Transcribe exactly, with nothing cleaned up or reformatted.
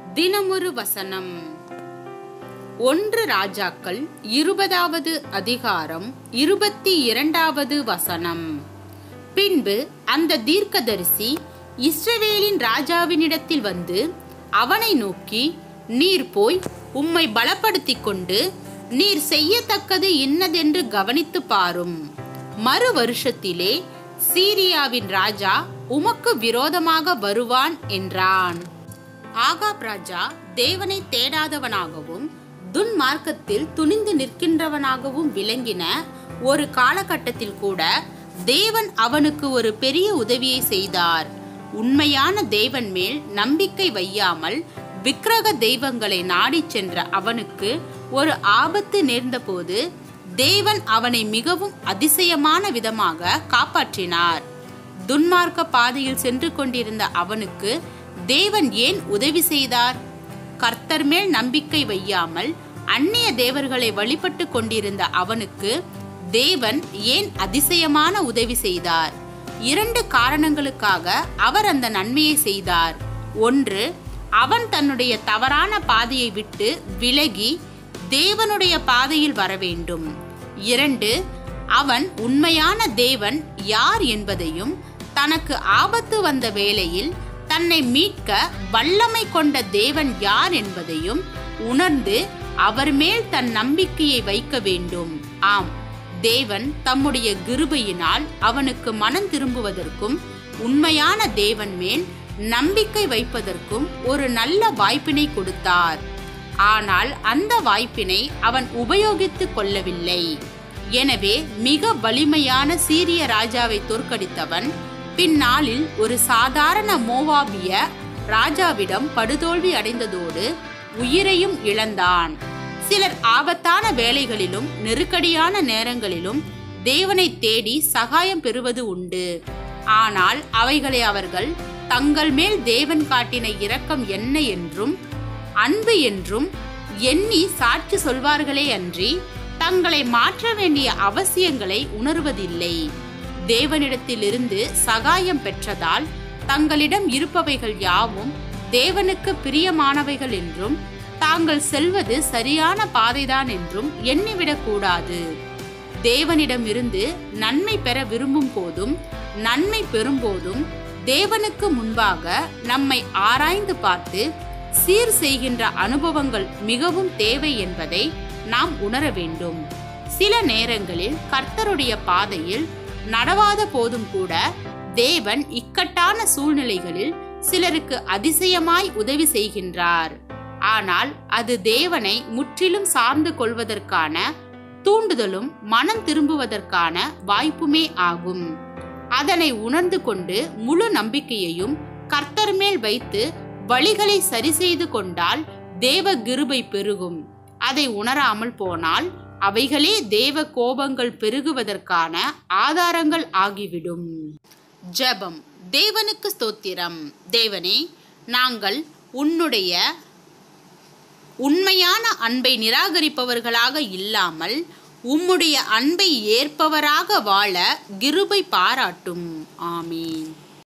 தினமொரு வசனம். ஒன்று ராஜாக்கள் இருபதாவது அதிகாரம் இருபத்தி இரண்டாவது வசனம். பின்பு அந்த தீர்க்கதரிசி இஸ்ரவேலின் ராஜாவினிடத்தில் வந்து அவனை நோக்கி, நீர் போய் உம்மை பலப்படுத்திக் கொண்டு நீர் செய்யத்தக்கது இன்னதென்று கவனித்து பாரும். மறு வருஷத்திலே சீரியாவின் ராஜா உமக்கு விரோதமாக வருவான் என்றான். ஆகாப் ராஜா தேவனை தேடாதவனாகவும் துன்மார்க்கத்தில் துணிந்து நிற்கின்றவனாகவும் விளங்கின ஒரு காலகட்டத்தில் கூட தேவன் அவனுக்கு ஒரு பெரிய உதவியை செய்தார். உண்மையான தேவன் மேல் நம்பிக்கை வையாமல் விக்கிரக தெய்வங்களை நாடிச் சென்ற அவனுக்கு ஒரு ஆபத்து நேர்ந்தபோது தேவன் அவனை மிகவும் அதிசயமான விதமாக காப்பாற்றினார். துன்மார்க்க பாதையில் சென்று கொண்டிருந்த அவனுக்கு தேவன் ஏன் உதவி செய்தார்? கர்த்தர் மேல் நம்பிக்கை வையாமல் அந்நிய தேவர்களை வழிபட்டு கொண்டிருந்த அவனுக்கு தேவன் ஏன் அதிசயமான உதவி செய்தார்? இரண்டு காரணங்களுக்காக அவர் அந்த நன்மையை செய்தார். ஒன்று, அவன் தன்னுடைய தவறான பாதையை விட்டு விலகி தேவனுடைய பாதையில் வர வேண்டும். இரண்டு, அவன் உண்மையான தேவன் யார் என்பதையும் தனக்கு ஆபத்து வந்த வேளையில் தன்னை மீட்க வல்லமை கொண்ட தேவன் யார் என்பதையும் உணர்ந்து அவர் மேல் தன் நம்பிக்கையை வைக்க வேண்டும். ஆம், தேவன் தம்முடைய கிருபையினால் அவனுக்கு மனம் திரும்புவதற்கும் உண்மையான தேவன் மேல் நம்பிக்கை வைப்பதற்கும் ஒரு நல்ல வாய்ப்பினை கொடுத்தார். ஆனால் அந்த வாய்ப்பினை அவன் உபயோகித்துக் கொள்ளவில்லை. எனவே மிக வலிமையான சீரிய ராஜாவை தோற்கடித்தவன் பின்னாளில் ஒரு சாதாரண மோவாபிய ராஜாவிடம் படுதோல்வி அடைந்ததோடு உயிரையும் இழந்தான். சிலர் ஆபத்தான வேளைகளிலும் நெருக்கடியான நேரங்களிலும் தேவனை தேடி சகாயம் பெறுவது உண்டு. ஆனால் அவைகளை அவர்கள் தங்கள் மேல் தேவன் காட்டின இரக்கம் என்ன என்றும் அன்பு என்றும் எண்ணி சாட்சி சொல்வார்களே அன்றி தங்களை மாற்ற வேண்டிய அவசியங்களை உணர்வதில்லை. தேவனிடத்திலிருந்து சகாயம் பெற்றதால் தங்களிடம் இருப்பவைகள் யாவும் தேவனுக்கு பிரியமானவைகள் என்றும் தாங்கள் செல்வது சரியான பாதைதான் என்றும் எண்ணிவிடக் கூடாது. தேவனிடமிருந்து நன்மை பெற விரும்பும் போதும் நன்மை பெறும்போதும் தேவனுக்கு முன்பாக நம்மை ஆராய்ந்து பார்த்து சீர் செய்கின்ற அனுபவங்கள் மிகவும் தேவை என்பதை நாம் உணர வேண்டும். சில நேரங்களில் கர்த்தருடைய பாதையில் நடவாத போதும் கூட தேவன் இக்கட்டான சூழ்நிலைகளில் சிலருக்கு அதிசயமாய் உதவி செய்கின்றார். ஆனால் அது தேவனை முற்றிலும் சார்ந்து கொள்வதற்கான தூண்டுதலும் மனம் திரும்புவதற்கான வாய்ப்புமே ஆகும். அதனை உணர்ந்து கொண்டு முழு நம்பிக்கையையும் கர்த்தர் மேல் வைத்து வழிகளை சரி செய்து கொண்டால் தேவ கிருபை பெருகும். அதை உணராமல் போனால் அவைகளே தேவ கோபங்கள் பெருகுவதற்கான ஆதாரங்கள் ஆகிவிடும். ஜெபம். தேவனுக்கு ஸ்தோத்திரம். தேவனே, நாங்கள் உன்னுடைய உண்மையான அன்பை நிராகரிப்பவர்களாக இல்லாமல் உம்முடைய அன்பை ஏற்பவராக வாழ கிருபை பாராட்டும். ஆமீன்.